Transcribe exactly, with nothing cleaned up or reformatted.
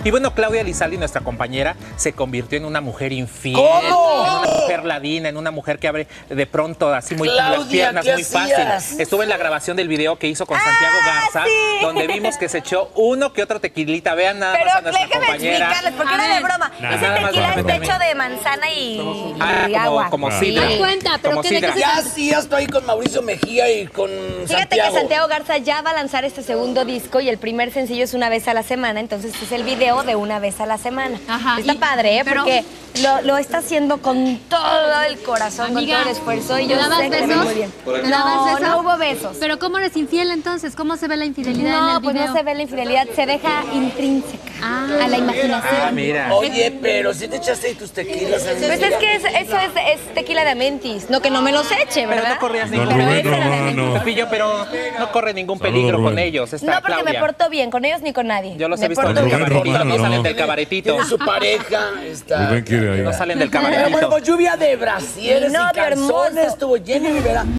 Y bueno, Claudia Lizaldi, nuestra compañera, se convirtió en una mujer infiel. ¿Cómo? En una mujer ladina, en una mujer que abre de pronto así muy Claudia, las piernas ¿qué muy hacías? fácil. Estuve en la grabación del video que hizo con Santiago Garza, sí. donde vimos que se echó uno que otro tequilita. Vean nada Pero más a nuestra déjame compañera. explicarles, porque A era de ver. broma. Nada, Ese nada más tequila para está que hecho de manzana y, Ah, y como- agua. como Sí. sidra. Haz cuenta, pero Como ¿qué de qué sidra. se Ya trata? hacías tú ahí con Mauricio Mejía y con Fíjate Santiago. que Santiago Garza ya va a lanzar este segundo disco y el primer sencillo es Una vez a la semana, entonces es el video de Una vez a la semana. Ajá, Está y- padre, ¿eh? pero- Porque lo, lo está haciendo con todo el corazón, Amiga, con todo el esfuerzo y ¿te yo dabas sé que le va besos? muy bien. ¿Te dabas No, besos? no hubo besos. Pero ¿cómo eres infiel entonces? ¿Cómo se ve la infidelidad en No, el pues video? no se ve la infidelidad, se deja intrínseca Ah. a la imaginación. Ah, mira. Oye, pero si te echaste ahí tus tequilas. Pues es que es- eso es, es tequila de Amentis, no que no me los eche, Pero ¿verdad? no corrías Don ningún Pero Rubén ese era de Romano. Amentis. Pepillo, pero no corre ningún Saludos, peligro Rubén. con ellos. Esta No, porque Claudia. me porto bien, con ellos ni con nadie. Yo los me he visto en porto el Rubén bien. cabaretito, Romano, no salen no. del cabaretito. Tiene su pareja. Está. Rubén quiere ahí. No salen del Pero bueno, cabaretito. pues lluvia de brasieres Mi y novio calzones. hermoso. Estuvo Jenny Rivera.